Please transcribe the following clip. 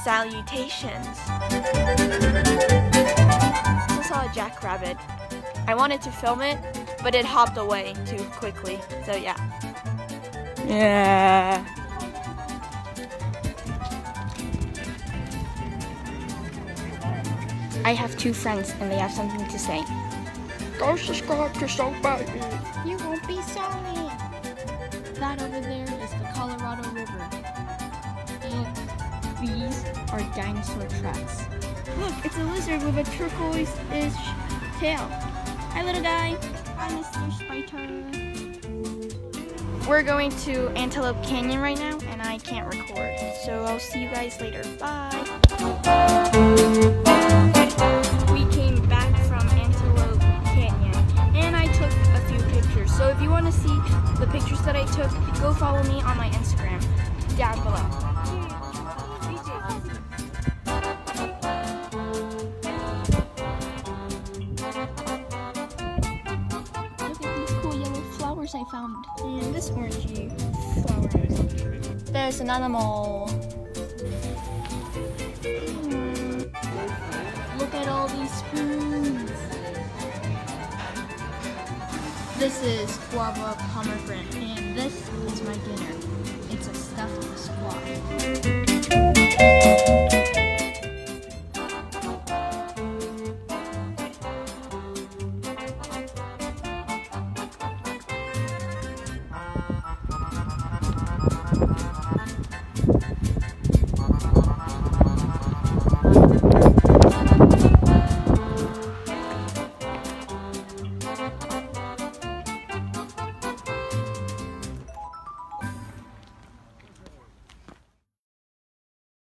Salutations. I also saw a jackrabbit. I wanted to film it, but it hopped away too quickly. So yeah. Yeah. I have two friends and they have something to say. Go subscribe to Soap Baby. You won't be sorry. That over there is the Colorado River. And these are dinosaur tracks. Look, it's a lizard with a turquoise-ish tail. Hi, little guy. Hi, Mr. Spider. We're going to Antelope Canyon right now and I can't record. So I'll see you guys later. Bye. We came back from Antelope Canyon and I took a few pictures. So if you want to see the pictures that I took, go follow me on my Instagram down below. Look at these cool yellow flowers I found. And this orangey flowers. There's an animal. Look at all these spoons. This is guava pomegranate, and this is my dinner. It's a stuffed squash.